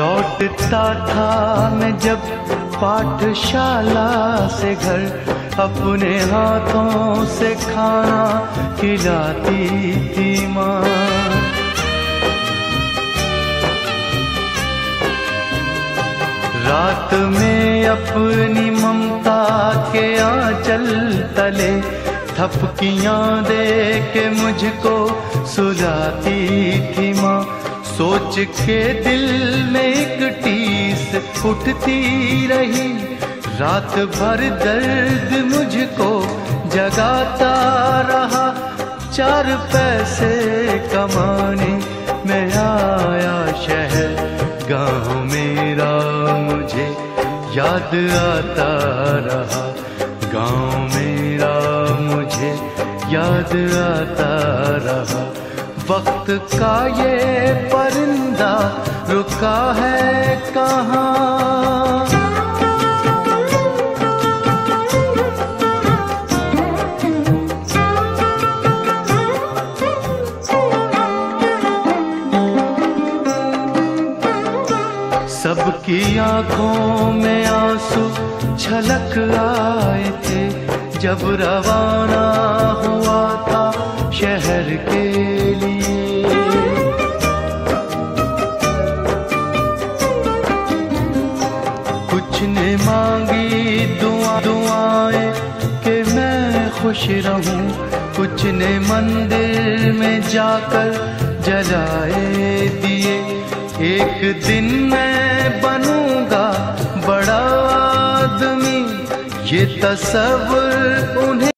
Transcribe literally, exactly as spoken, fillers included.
लौटता था मैं जब पाठशाला से घर, अपने हाथों से खाना खिलाती थी माँ। रात में अपनी ममता के आंचल तले थपकियां दे के मुझको सुलाती थी माँ। सोच के दिल में एक टीस उठती रही, रात भर दर्द मुझको जगाता रहा। चार पैसे कमाने मैं आया शहर, गाँव मेरा मुझे याद आता रहा। गाँव मेरा मुझे याद आता रहा। वक्त का ये परिंदा रुका है कहाँ। सबकी आंखों में आंसू छलक आए थे जब रवाना हुआ था शहर के लिए। कुछ ने मांगी दुआ दुआएं कि मैं खुश रहूं, कुछ ने मंदिर में जाकर जलाए दिए। एक दिन मैं बनूंगा बड़ा आदमी, ये तसव्वुर उन्हें